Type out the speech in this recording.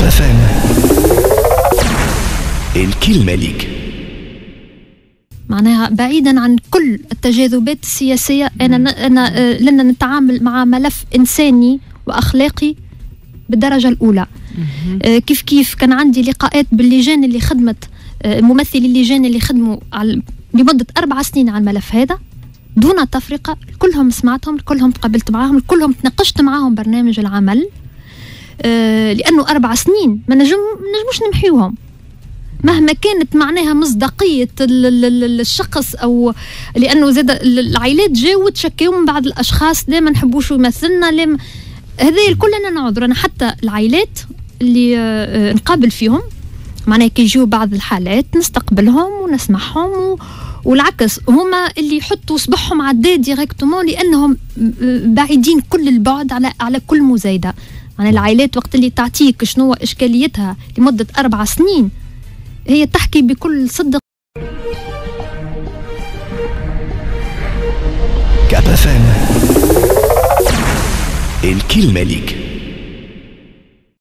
كاب FM الكلمة ليك. معناها بعيدا عن كل التجاذبات السياسية، أنا لنا نتعامل مع ملف إنساني وأخلاقي بالدرجة الأولى. كيف كان عندي لقاءات باللجان اللي خدمت، ممثلي اللجان اللي خدموا لمدة 4 سنين على الملف هذا دون تفرقة. كلهم سمعتهم، كلهم تقابلت معهم، كلهم تناقشت معهم برنامج العمل، لأنه 4 سنين ما نجموش نمحيوهم مهما كانت معناها مصداقية الشخص، أو لأنه زاد العائلات جاوا تشكيوا من بعض الأشخاص لا ما نحبوش يمثلنا، هذا الكل أنا نعذر. أنا حتى العائلات اللي نقابل فيهم معناها كي يجيوا بعض الحالات نستقبلهم ونسمعهم، والعكس هما اللي يحطوا صبحهم عداد ديريكتومون لأنهم بعيدين كل البعد على كل مزايدة. يعني العائلات وقت اللي تعطيك شنو إشكاليتها لمدة 4 سنين هي تحكي بكل صدق. كاب FM الكلمة ليك.